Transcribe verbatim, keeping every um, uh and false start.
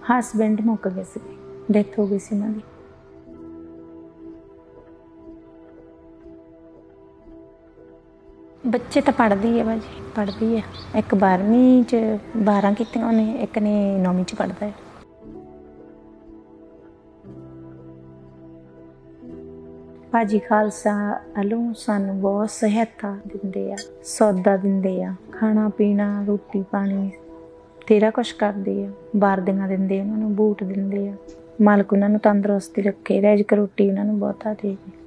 Husband ਮੁੱਕ ਗਏ ਸੀ, death ਹੋ ਗਈ ਸੀ ਉਹਨਾਂ ਦੀ। ਬੱਚੇ ਤਾਂ ਪੜ੍ਹਦੀ ਹੈ ਭਾਜੀ, ਪੜ੍ਹਦੀ ਹੈ। ਇੱਕ ਬਾਰਵੀਂ 'ਚ ਬਾਰਾਂ ਕੀਤੀਆਂ ਉਹਨੇ, ਇੱਕ ਨੇ ਨੌਵੀਂ 'ਚ ਪੜ੍ਹਦਾ ਹੈ। ਭਾਜੀ ਖਾਲਸਾ ਵੱਲੋਂ ਸਾਨੂੰ ਬਹੁਤ ਸਹਾਇਤਾ ਦਿੰਦੇ ਆ, ਸੌਦਾ ਦਿੰਦੇ ਆ, ਖਾਣਾ ਪੀਣਾ, ਰੋਟੀ ਪਾਣੀ ਤੇਰਾ ਕੁਛ ਕਰਦੇ ਆ। ਵਰਦੀਆਂ ਦਿੰਦੇ ਉਹਨਾਂ ਨੂੰ, ਬੂਟ ਦਿੰਦੇ ਆ। ਮਾਲਕ ਉਹਨਾਂ ਨੂੰ ਤੰਦਰੁਸਤੀ ਰੱਖੇ, ਰਿਜ਼ਕ ਰੋਟੀ ਉਹਨਾਂ ਨੂੰ ਬਹੁਤਾ ਦੇ।